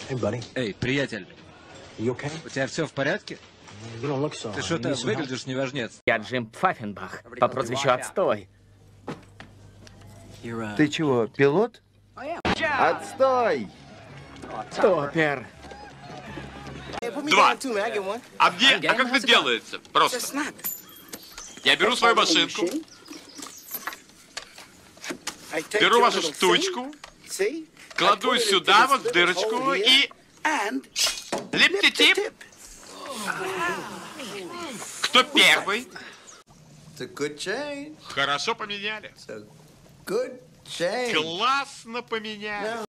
Эй, приятель, у тебя все в порядке? Ты что-то выглядишь неважнец. Я Джим Пфаффенбах по прозвищу Отстой. Ты чего, пилот? Отстой! Топер. 2. А как это делается? Просто. Я беру свою машинку, беру вашу штучку, кладу сюда вот в дырочку и... Лип-ти-тип. Кто первый? Хорошо поменяли. Классно поменяли.